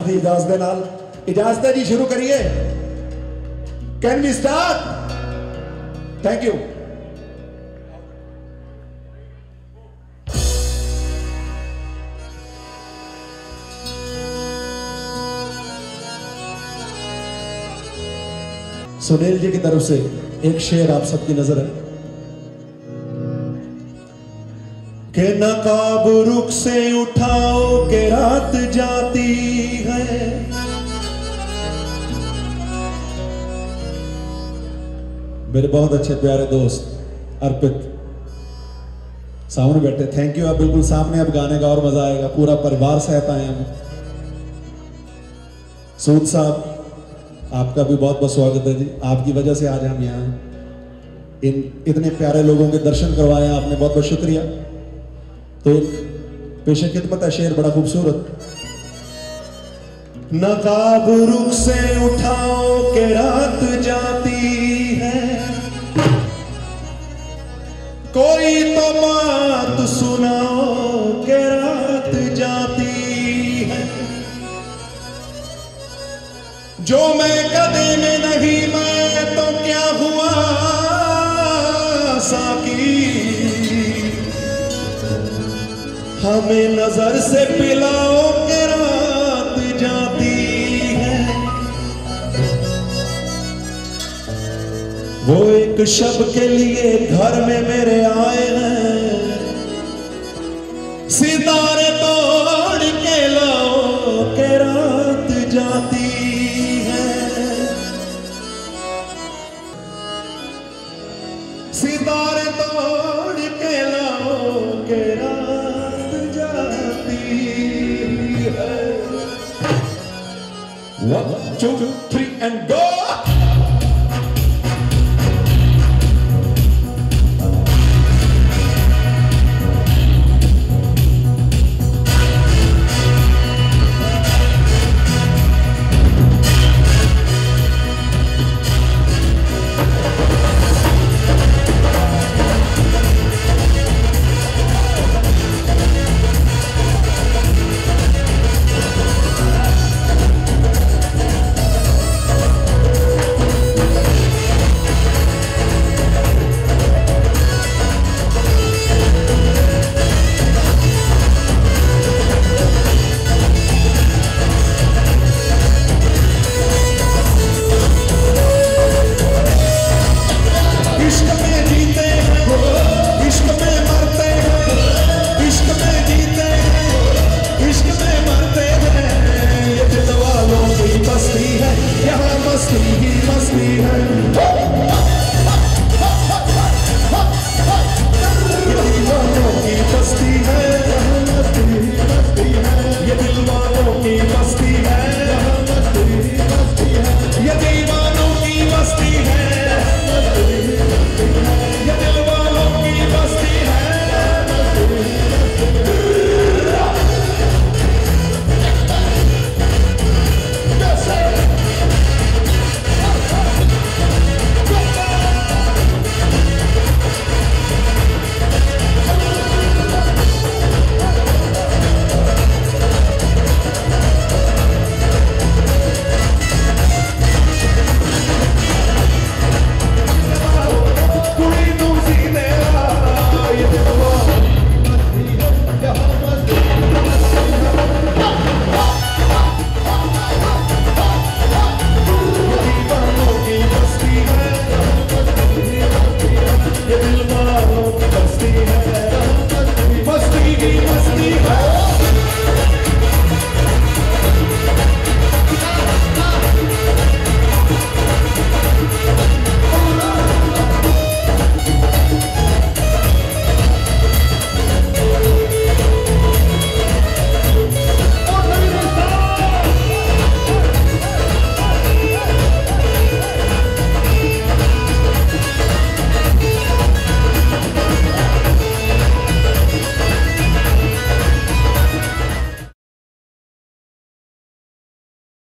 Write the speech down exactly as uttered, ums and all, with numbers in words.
ਦੀ ਇਜਾਜ਼ਤ ਦੇ ਨਾਲ ਇਜਾਜ਼ਤ ਹੈ ਜੀ ਸ਼ੁਰੂ ਕਰੀਏ can we start thank you Sunil ji की तरफ से एक शेर आप सबकी नजर है कि नकाब रुख से उठाओ के रात जाती है मेरे बहुत अच्छे प्यारे दोस्त अर्पित सामने बैठे थैंक यू आप बिल्कुल सामने अब गाने का और मजा आएगा पूरा परिवार सहित आए हम सूद साहब आपका भी बहुत बहुत स्वागत है जी आपकी वजह से आज हम यहाँ इन इतने प्यारे लोगों के दर्शन करवाए आपने बहुत बहुत शुक्रिया तो एक पेश खिदमत है शेर बड़ा खूबसूरत नकाब रुख से उठाओ के रात जाती है कोई तो बात सुनाओ के रात जाती है जो मैं कदे में नहीं मैं तो क्या हुआ साकी हमें नजर से पिलाओ के रात जाती है वो एक शब के लिए घर में मेरे आए हैं सितारे तोड़ के लाओ के रात जाती है सितारे तोड़ के लाओ के रात जाती है one two three and go